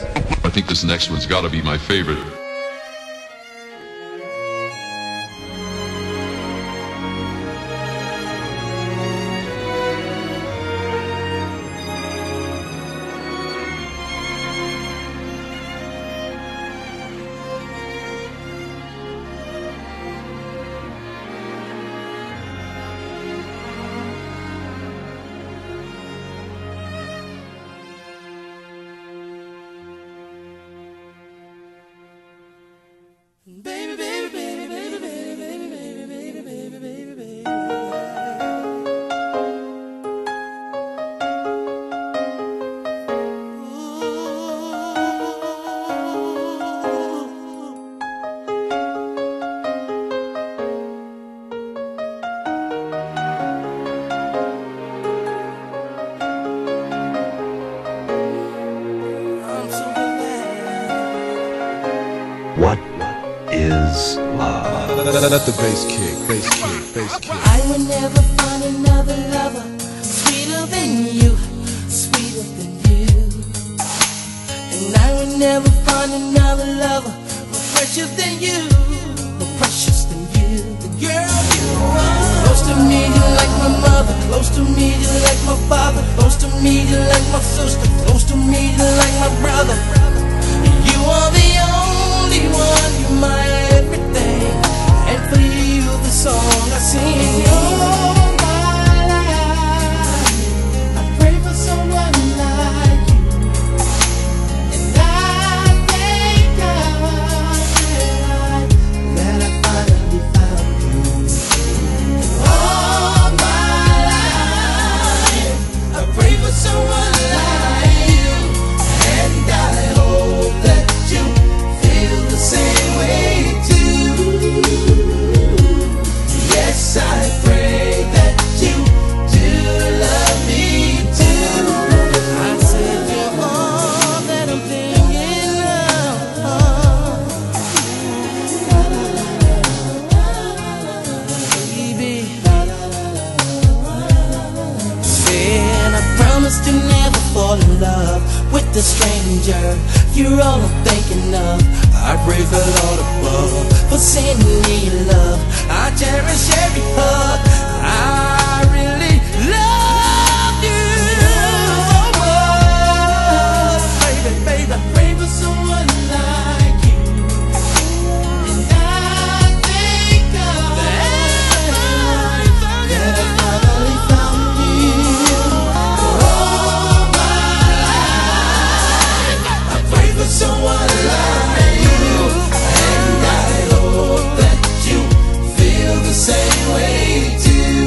I think this next one's got to be my favorite. Baby, baby, baby, baby, baby, baby, baby, baby, baby, baby, baby. I'm so glad. What is love? Let the bass kick, bass kick, bass kick. I will never find another lover sweeter than you, sweeter than you. And I will never find another lover more precious than you, more precious than you. The girl you are. Close to me, you like my mother. Close to me, you like my father. Close to me, you like my sister. Close to me, you like my brother. You are the only one, you're my everything. And for you, the song I sing. All my life, I pray for someone like you. And I thank God that I finally found you. All my life, I pray for someone like you. And I hope that you feel the same way too. Yes, I pray that you do love me too. I said you're all that I'm thinking of, baby. Said I promised to never fall in love with a stranger. You're all I'm thinking of. I praise the Lord above for sending me your love. I cherish every hug. I really love you so much, baby, baby. I pray for someone like you, and I thank God that I finally found you. All my life, I pray for someone like you, and I hope that you feel the same way too.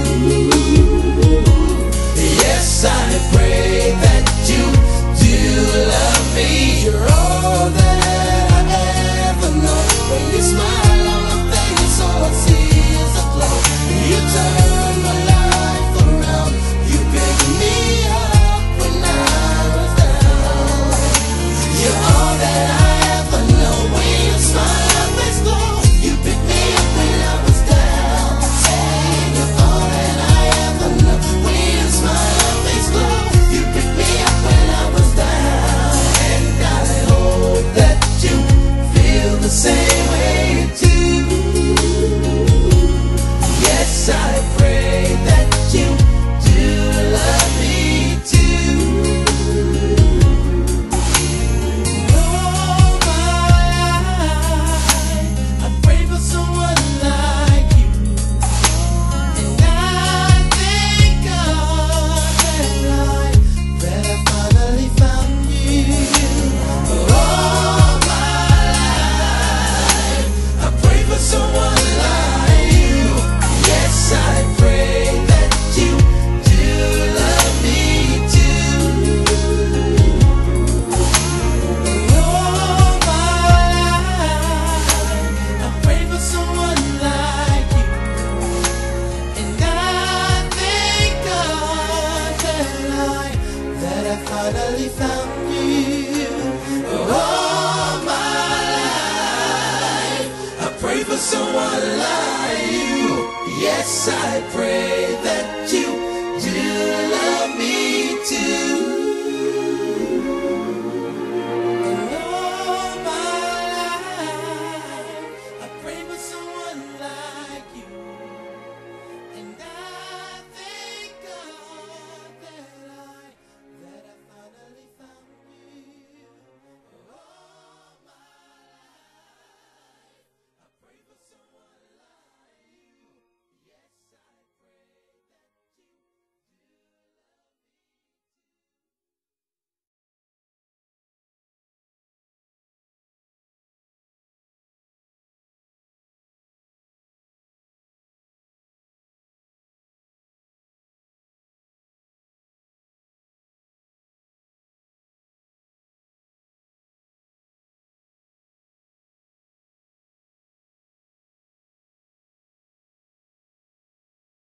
Yes, I pray that you do love me. You're all that I ever know. When you smile on my face, all I see is a glow. You turn my life around. You picked me up when I was down. You're all that I ever know. When you smile, my face glow. You picked me up when I was down. Say you're all that I ever know. When you smile, my face glow. You picked me up when I was down. And I hope that you feel the same way too. Yes, I pray that you do love me too. All my life, I pray for someone like you, and I thank God that I finally found you. All my life, I pray for someone like you. Yes, I pray that you do love me too. All my life, I pray for someone like you, and I thank God that I finally found you. All my life, I pray for someone like you. Yes, I pray that you